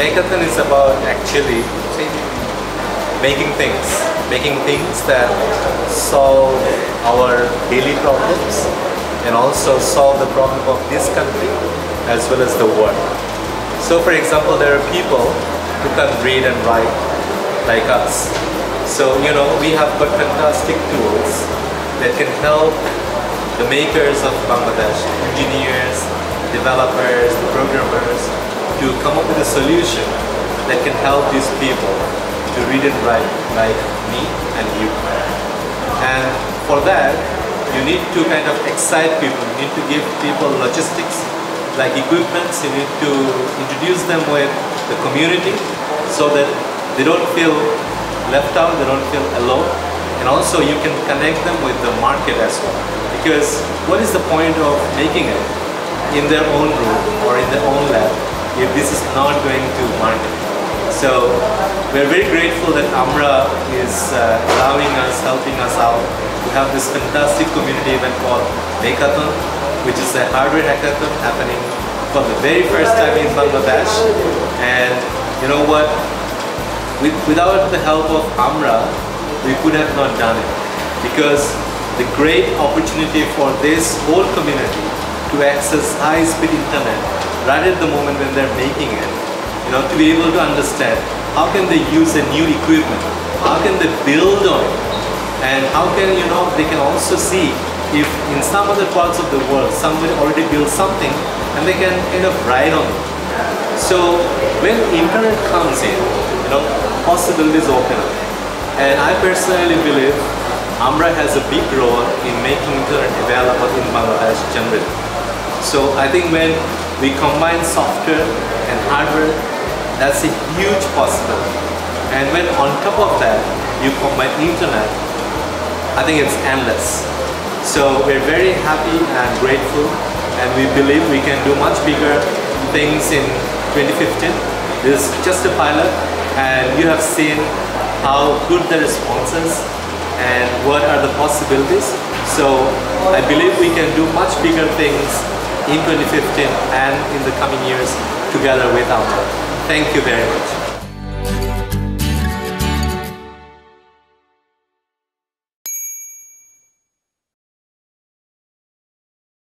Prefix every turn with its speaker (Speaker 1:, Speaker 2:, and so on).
Speaker 1: Make-A-Thon is about actually making things that solve our daily problems and also solve the problem of this country as well as the world. So for example, there are people who can read and write like us. So we have got fantastic tools that can help the makers of Bangladesh, engineers, developers, the programmers, to come up with a solution that can help these people to read and write like me and you. And for that, you need to kind of excite people, you need to give people logistics like equipments, you need to introduce them with the community so that they don't feel left out, they don't feel alone, and also you can connect them with the market as well. Because what is the point of making it in their own room or in their own lab if this is not going to market? So we're very grateful that Aamra is allowing us, helping us out to have this fantastic community event called Make-A-Thon, which is a hardware hackathon happening for the very first time in Bangladesh. And you know what? Without the help of Aamra, we could have not done it, because the great opportunity for this whole community to access high-speed internet right at the moment when they're making it, to be able to understand how can they use a new equipment, how can they build on it, and how can they can also see if in some other parts of the world somebody already built something and they can kind of ride on it. So when internet comes in, possibilities open up. And I personally believe Aamra has a big role in making internet available in Bangladesh generally. So I think when we combine software and hardware, that's a huge possibility. And when on top of that you combine internet, I think it's endless. So we're very happy and grateful, and we believe we can do much bigger things in 2015. This is just a pilot, and you have seen how good the response is and what are the possibilities. So I believe we can do much bigger things in 2015 and in the coming years together with Aamra. Thank you very much.